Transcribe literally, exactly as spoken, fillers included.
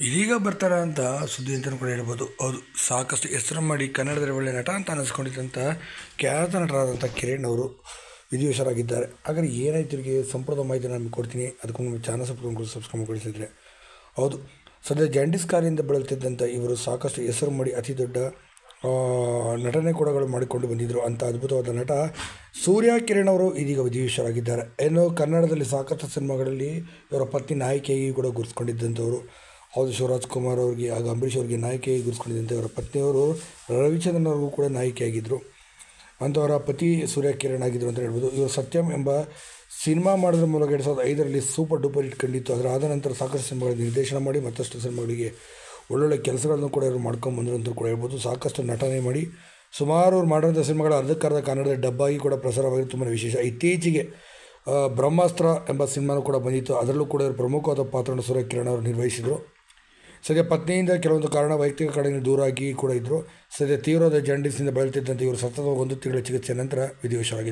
ಇದೀಗ ಬರ್ತಾರೆ ಅಂತ ಸುದ್ದಿ ಅಂತಲೂ ಕೂಡ ಹೇಳ್ಬೋದು. ಹೌದು, ಸಾಕಷ್ಟು ಹೆಸರು ಮಾಡಿ ಕನ್ನಡದಲ್ಲಿ ಒಳ್ಳೆಯ ನಟ ಅಂತ ಅನ್ನಿಸ್ಕೊಂಡಿದ್ದಂಥ ಖ್ಯಾತ ನಟರಾದಂಥ ಕಿರಣ್ ಅವರು ವಿಧಿವಶರಾಗಿದ್ದಾರೆ. ಹಾಗಾದ್ರೆ ಏನಾಯ್ತು ಇವರಿಗೆ ಸಂಪೂರ್ಣ ಮಾಹಿತಿ ನಾನು ಕೊಡ್ತೀನಿ. ಅದಕ್ಕೂ ನಮ್ಮ ಚಾನಲ್ ಸಬ್ಸ್ಕ್ರೈಬ್ ಸಬ್ಸ್ಕ್ರೈಬ್ ಮಾಡಿಸಿದ್ರೆ. ಹೌದು, ಸದ್ಯ ಜಾಂಡೀಸ್ ಕಾಯಿಲೆಯಿಂದ ಬಳಲ್ತಿದ್ದಂಥ ಇವರು ಸಾಕಷ್ಟು ಹೆಸರು ಮಾಡಿ ಅತಿ ದೊಡ್ಡ ನಟನೆ ಕೂಡಗಳು ಮಾಡಿಕೊಂಡು ಬಂದಿದ್ದರು. ಅಂಥ ಅದ್ಭುತವಾದ ನಟ ಸೂರ್ಯ ಕಿರಣ್ ಅವರು ಇದೀಗ ವಿಧಿವಶರಾಗಿದ್ದಾರೆ. ಏನು ಕನ್ನಡದಲ್ಲಿ ಸಾಕಷ್ಟು ಸಿನಿಮಾಗಳಲ್ಲಿ ಇವರ ಪತ್ನಿ ನಾಯಕಿಯಾಗಿ ಕೂಡ ಗುರುತಿಸ್ಕೊಂಡಿದ್ದಂಥವರು. ಹೌದು, ಶಿವರಾಜ್ ಕುಮಾರ್ ಅವರಿಗೆ ಹಾಗೂ ಅಂಬರೀಷ್ ಅವರಿಗೆ ನಾಯಕಿಯಾಗಿ ಗುರುತಿಸ್ಕೊಂಡಿದ್ದಂಥ ಇವರ ಪತ್ನಿಯವರು ರವಿಚಂದ್ರನ್ ಅವ್ರಿಗೂ ಕೂಡ ನಾಯಕಿಯಾಗಿದ್ದರು. ಅಂಥವರ ಪತಿ ಸೂರ್ಯ ಕಿರಣ್ ಆಗಿದ್ದರು ಅಂತ ಹೇಳ್ಬೋದು. ಇವರು ಸತ್ಯಂ ಎಂಬ ಸಿನಿಮಾ ಮಾಡೋದ್ರ ಮೂಲಕ ಎರಡು ಸಾವಿರದ ಐದರಲ್ಲಿ ಸೂಪರ್ ಡೂಪರ್ ಹಿಟ್ ಕಂಡಿತ್ತು. ಅದರ ಆದ ನಂತರ ಸಾಕಷ್ಟು ಸಿನಿಮಾಗಳಿಗೆ ನಿರ್ದೇಶನ ಮಾಡಿ ಮತ್ತಷ್ಟು ಸಿನಿಮಾಗಳಿಗೆ ಒಳ್ಳೊಳ್ಳೆ ಕೆಲಸಗಳನ್ನು ಕೂಡ ಇವರು ಮಾಡ್ಕೊಂಬಂದರು ಅಂತ ಕೂಡ ಹೇಳ್ಬೋದು. ಸಾಕಷ್ಟು ನಟನೆ ಮಾಡಿ ಸುಮಾರು ಅವ್ರು ಮಾಡಿರೋಂಥ ಸಿನಿಮಾಗಳ ಅರ್ಧಕ್ಕರ್ಧ ಕನ್ನಡದ ಡಬ್ಬಾಗಿ ಕೂಡ ಪ್ರಸಾರವಾಗಿ ತುಂಬಾ ವಿಶೇಷ. ಇತ್ತೀಚೆಗೆ ಬ್ರಹ್ಮಾಸ್ತ್ರ ಎಂಬ ಸಿನಿಮಾನೂ ಕೂಡ ಬಂದಿತ್ತು. ಅದರಲ್ಲೂ ಕೂಡ ಇವರು ಪ್ರಮುಖವಾದ ಪಾತ್ರವನ್ನು ಸೂರ್ಯ ಕಿರಣ್ ಅವರು ನಿರ್ವಹಿಸಿದರು. ಸದ್ಯ ಪತ್ನಿಯಿಂದ ಕೆಲವೊಂದು ಕಾರಣ ವೈಯಕ್ತಿಕ ಕಡೆಯಿಂದ ದೂರಾಗಿ ಕೂಡ ಇದ್ದರು. ಸದ್ಯ ತೀವ್ರವಾದ ಜಾಂಡೀಸ್ನಿಂದ ಬಳಲ್ತಿದ್ದಂತೆ ಇವರು ಸತತ ಒಂದು ತಿಂಗಳ ಚಿಕಿತ್ಸೆ ನಂತರ ವಿಧಿವಶರಾಗಿದ್ದರು.